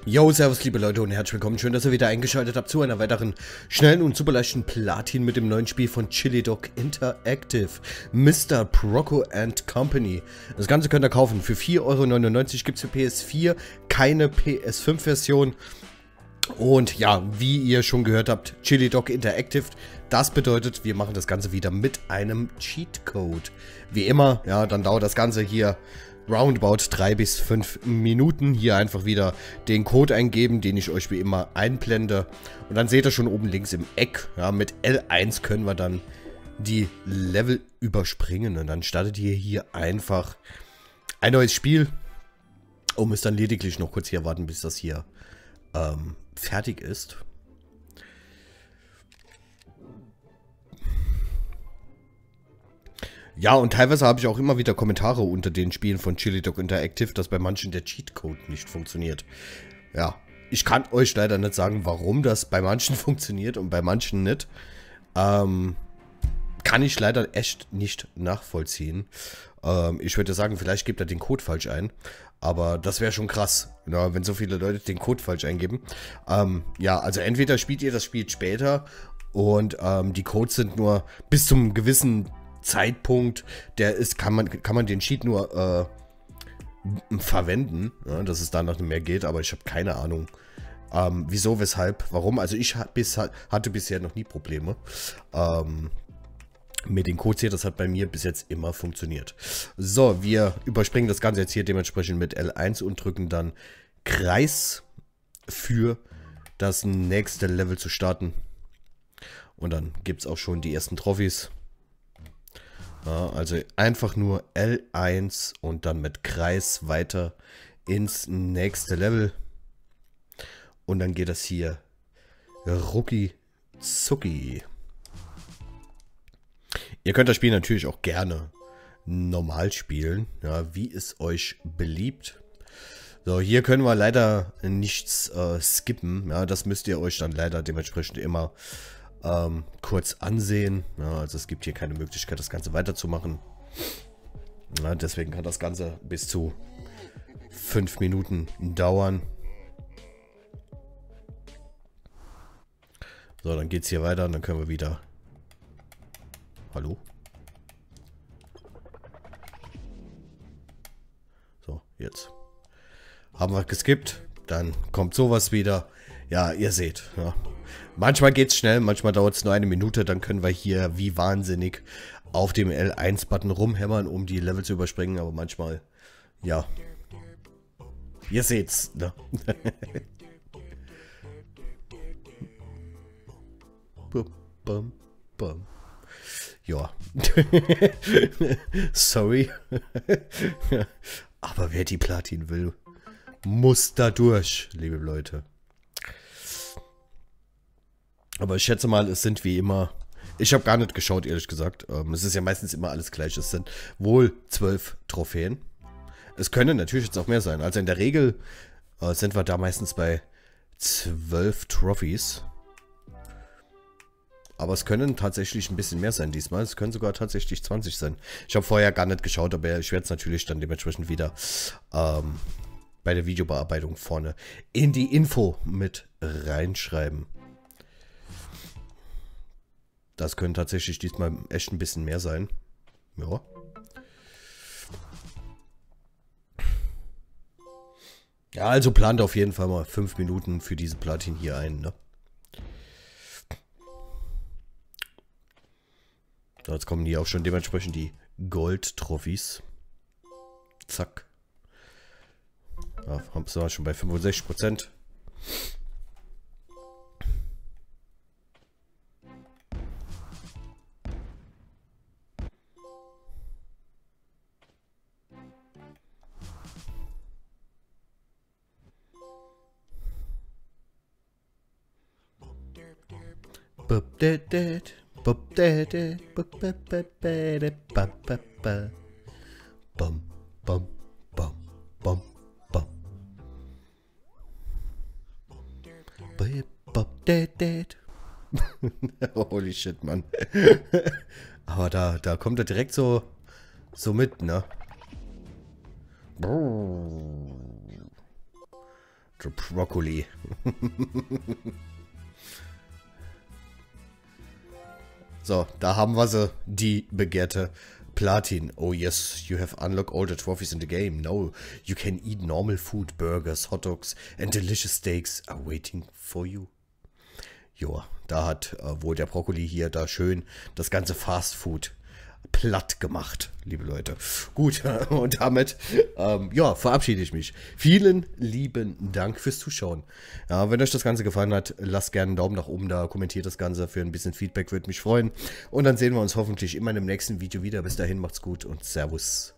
Yo, servus liebe Leute und herzlich willkommen. Schön, dass ihr wieder eingeschaltet habt zu einer weiteren schnellen und super leichten Platin mit dem neuen Spiel von Chili Dog Interactive, Mr. Proco and Company. Das Ganze könnt ihr kaufen. Für 4,99 € gibt es für PS4, keine PS5-Version. Und ja, wie ihr schon gehört habt, Chili Dog Interactive, das bedeutet, wir machen das Ganze wieder mit einem Cheatcode. Wie immer, ja, dann dauert das Ganze hier roundabout 3 bis 5 Minuten. Hier einfach wieder den Code eingeben, den ich euch wie immer einblende. Und dann seht ihr schon oben links im Eck, ja, mit L1 können wir dann die Level überspringen. Und dann startet ihr hier einfach ein neues Spiel. Und müsst dann lediglich noch kurz hier warten, bis das hier fertig ist. Ja, und teilweise habe ich auch immer wieder Kommentare unter den Spielen von Chili Dog Interactive, dass bei manchen der Cheatcode nicht funktioniert. Ja, ich kann euch leider nicht sagen, warum das bei manchen funktioniert und bei manchen nicht. Kann ich leider echt nicht nachvollziehen. Ich würde sagen, vielleicht gibt er den Code falsch ein. Aber das wäre schon krass, ja, wenn so viele Leute den Code falsch eingeben. Ja, also entweder spielt ihr das Spiel später und die Codes sind nur bis zum gewissen Zeitpunkt, der ist, kann man den Cheat nur verwenden, ja, dass es danach nicht mehr geht, aber ich habe keine Ahnung, wieso, weshalb, warum. Also ich hatte bisher noch nie Probleme mit den Codes hier. Das hat bei mir bis jetzt immer funktioniert. So, wir überspringen das Ganze jetzt hier dementsprechend mit L1 und drücken dann Kreis für das nächste Level zu starten. Und dann gibt es auch schon die ersten Trophys. Ja, also einfach nur L1 und dann mit Kreis weiter ins nächste Level. Und dann geht das hier rucki zucki. Ihr könnt das Spiel natürlich auch gerne normal spielen, ja, wie es euch beliebt. So, hier können wir leider nichts skippen. Ja, das müsst ihr euch dann leider dementsprechend immer kurz ansehen. Ja, also es gibt hier keine Möglichkeit, das Ganze weiterzumachen. Ja, deswegen kann das Ganze bis zu 5 Minuten dauern. So, dann geht es hier weiter und dann können wir wieder... Hallo? So, jetzt. Haben wir geskippt. Dann kommt sowas wieder. Ja, ihr seht. Ja. Manchmal geht es schnell, manchmal dauert es nur eine Minute. Dann können wir hier wie wahnsinnig auf dem L1-Button rumhämmern, um die Level zu überspringen. Aber manchmal, ja. Ihr seht's, ne? Bum, bum, bum. Ja. Sorry. Aber wer die Platin will, muss da durch, liebe Leute. Aber ich schätze mal, es sind wie immer... Ich habe gar nicht geschaut, ehrlich gesagt. Es ist ja meistens immer alles gleich. Es sind wohl 12 Trophäen. Es können natürlich jetzt auch mehr sein. Also in der Regel sind wir da meistens bei 12 Trophys. Aber es können tatsächlich ein bisschen mehr sein diesmal. Es können sogar tatsächlich 20 sein. Ich habe vorher gar nicht geschaut, aber ich werde es natürlich dann dementsprechend wieder bei der Videobearbeitung vorne in die Info mit reinschreiben. Das können tatsächlich diesmal echt ein bisschen mehr sein. Ja. Ja, also plant auf jeden Fall mal 5 Minuten für diese Platin hier ein, ne? So, jetzt kommen hier auch schon dementsprechend die Gold-Trophys. Zack. Ja, haben wir schon bei 65%. Holy shit, Mann. Aber da kommt er direkt so mit, ne? Der Brokkoli. So, da haben wir sie, die begehrte Platin. Oh yes, you have unlocked all the trophies in the game. No, you can eat normal food, burgers, hot dogs and delicious steaks are waiting for you. Joa, da hat wohl der Brokkoli hier da schön das ganze Fast Food platt gemacht, liebe Leute. Gut, und damit, ja, verabschiede ich mich. Vielen lieben Dank fürs Zuschauen. Ja, wenn euch das Ganze gefallen hat, lasst gerne einen Daumen nach oben da, kommentiert das Ganze für ein bisschen Feedback, würde mich freuen. Und dann sehen wir uns hoffentlich in meinem nächsten Video wieder. Bis dahin, macht's gut und Servus.